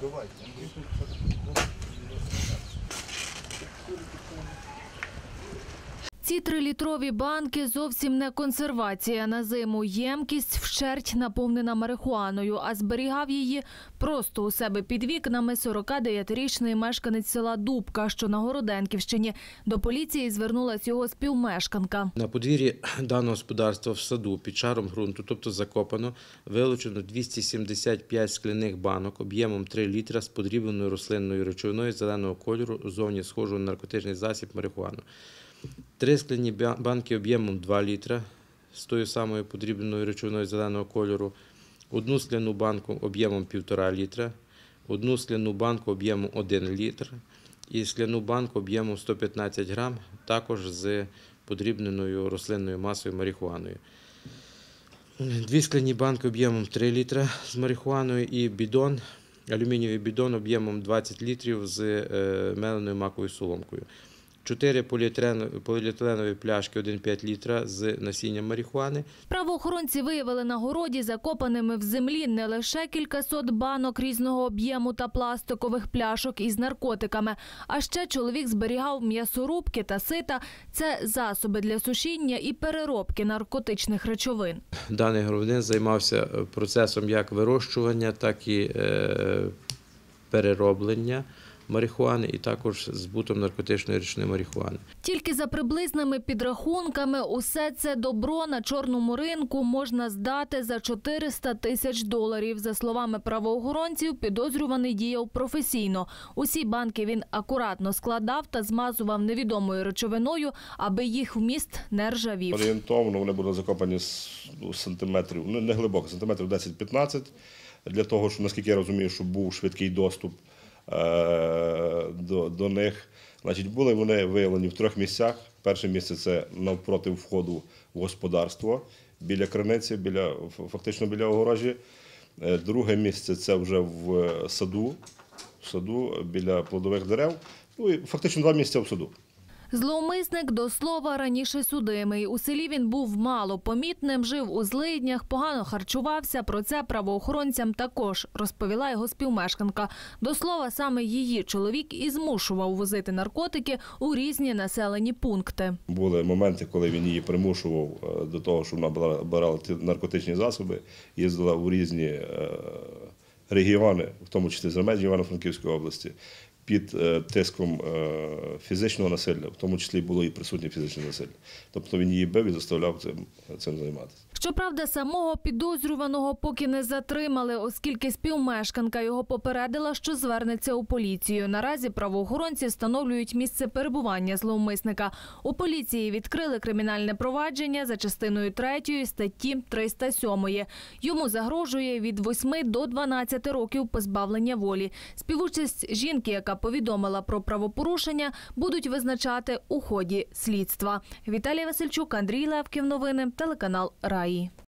Ці 3-літрові банки зовсім не консервація на зиму. Ємкість вщерть наповнена марихуаною, а зберігав її просто у себе під вікнами 49-річний мешканець села Дубка, що на Городенківщині. До поліції звернулась його співмешканка. На подвір'ї даного господарства в саду під шаром ґрунту, тобто закопано, вилучено 275 скляних банок об'ємом 3 літра з подрібненою рослинною речовиною зеленого кольору, зовні схожого на наркотичний засіб марихуану. 3 скляні банки об'ємом 2 літра з тою самою подрібненою речовиною зеленого кольору, 1 скляну банку об'ємом 1,5 літра, 1 скляну банку об'ємом 1 літр і скляну банку об'ємом 115 грам, також з подрібненою рослинною масою марихуаною. 2 скляні банки об'ємом 3 літра з марихуаною і бідон, алюмінієвий бідон об'ємом 20 літрів з меленою маковою соломкою. 4 поліетиленові пляшки 1,5 літра з насінням марихуани. Правоохоронці виявили на городі закопаними в землі не лише кількасот банок різного об'єму та пластикових пляшок із наркотиками, а ще чоловік зберігав м'ясорубки та сита – це засоби для сушіння і переробки наркотичних речовин. Даний громадянин займався процесом як вирощування, так і перероблення марихуани і також збутом наркотичної речовини марихуани. Тільки за приблизними підрахунками усе це добро на чорному ринку можна здати за $400 000. За словами правоохоронців, підозрюваний діяв професійно. Усі банки він акуратно складав та змазував невідомою речовиною, аби їх вміст не ржавів. Орієнтовно вони були закопані сантиметрів, не глибоко, сантиметрів 10-15, для того, що, наскільки я розумію, щоб був швидкий доступ до них. Значить, були вони виявлені в 3 місцях. Перше місце – це навпроти входу в господарство, біля криниці, фактично біля огорожі. Друге місце – це вже в саду біля плодових дерев. Ну і фактично 2 місця в саду. Зловмисник, до слова, раніше судимий. У селі він був малопомітним, жив у злиднях, погано харчувався. Про це правоохоронцям також розповіла його співмешканка. До слова, саме її чоловік і змушував возити наркотики у різні населені пункти. Були моменти, коли він її примушував до того, щоб вона брала ті наркотичні засоби, їздила у різні регіони, в тому числі за межі Івано-Франківської області, під тиском фізичного насилля, в тому числі було і присутнє фізичне насилля. Тобто він її бив і заставляв цим займатися. Щоправда, самого підозрюваного поки не затримали, оскільки співмешканка його попередила, що звернеться у поліцію. Наразі правоохоронці встановлюють місце перебування зловмисника. У поліції відкрили кримінальне провадження за частиною 3 статті 307. Йому загрожує від 8 до 12 років позбавлення волі. Співучасть жінки, яка повідомила про правопорушення, будуть визначати у ході слідства. Віталія Васильчук, Андрій Левків. Новини. Телеканал Раї.